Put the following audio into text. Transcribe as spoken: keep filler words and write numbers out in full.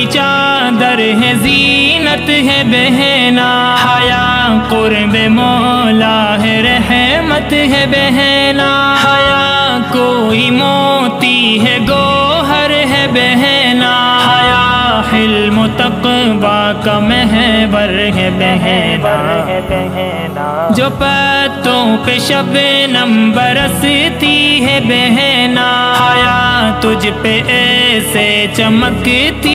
चादर है, जीनत है बहना। हया कुर्ब मौला है, रहमत है बहना। हया कोई मोती है, गोहर है बहना। हया हिल्म तक़वा का महवर है बहना। जो पत्तों पे शबनम बरसती है बहना। हया तुझ पे ऐसे चमकती